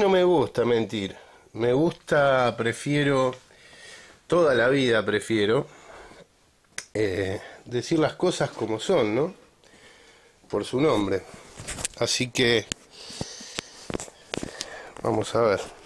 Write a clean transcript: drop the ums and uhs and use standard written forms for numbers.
no me gusta mentir. Me gusta, prefiero, toda la vida prefiero, decir las cosas como son, ¿no? Por su nombre. Así que, vamos a ver.